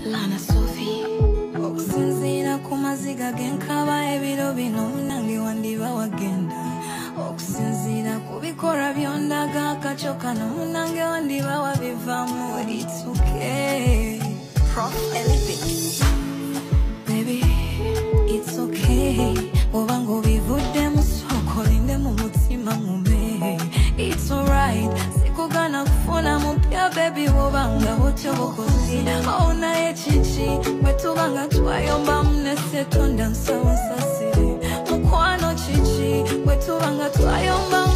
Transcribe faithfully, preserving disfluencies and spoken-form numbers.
Lana Sophie okusinziira ku maziga genkaba ebiro bino munange wandiba wagenda okusinziira ku bikolwa byondaga akaco kano munange wandiba wabivaamu. It's okay Prof Elevate baby, it's okay oba ng'obivuddemu sooka olinde mu mutima mume. It's alright sikugana kufuna mupya baby wobanga botyo bukozi. Oh naye kiki bwe tubanga twayomba mune setonda nsaba nsasire mukwano kiki bwe tubanga twayomba